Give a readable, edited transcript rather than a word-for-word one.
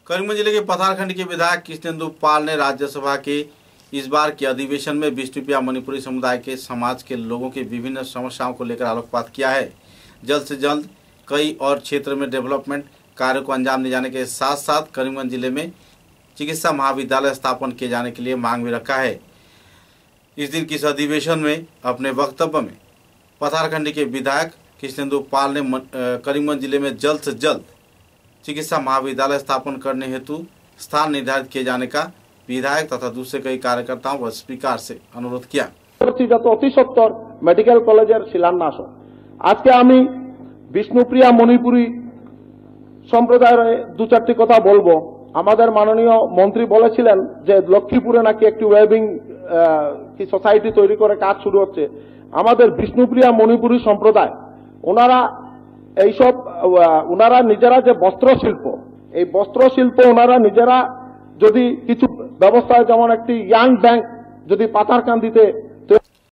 करीमगंज जिले के पथारखंड के विधायक कृष्णेंदु पाल ने राज्यसभा के इस बार के अधिवेशन में विष्णुप्रिया मणिपुरी समुदाय के समाज के लोगों की विभिन्न समस्याओं को लेकर आलोकपात किया है। जल्द से जल्द कई और क्षेत्र में डेवलपमेंट कार्यों को अंजाम दिए जाने के साथ साथ करीमगंज जिले में चिकित्सा महाविद्यालय स्थापन किए जाने के लिए मांग भी रखा है। इस दिन के इस अधिवेशन में अपने वक्तव्य में पथारखंड के विधायक कृष्णेंदु पाल ने करीमगंज जिले में जल्द से जल्द चिकित्सा महाविद्यालय स्थापन करने हेतु स्थान निर्धारित किए जाने का विधायक तथा दूसरे कई कार्यकर्ताओं व स्पीकर से अनुरोध किया। अति सत्तर मेडिकल कॉलेजर शिलान्यास आज के आमी विष्णुप्रिया मणिपुरी सम्प्रदाय दो चारटी कथा बोलबो। हमारे माननीय मंत्री बोलेছিলেন যে লক্ষ্মীপুরে নাকি একটি ওয়েবিং কি সোসাইটি তৈরি করে কাজ শুরু হচ্ছে। আমাদের বিষ্ণুপ্রিয়া মণিপুরী সম্প্রদায় ওনারা এইসব ওনারা নিজেরা যে বস্ত্র শিল্প এই বস্ত্র শিল্প ওনারা নিজেরা যদি কিছু ব্যবস্থা যেমন একটি ইয়াং ব্যাংক যদি পাথারকান্দিতে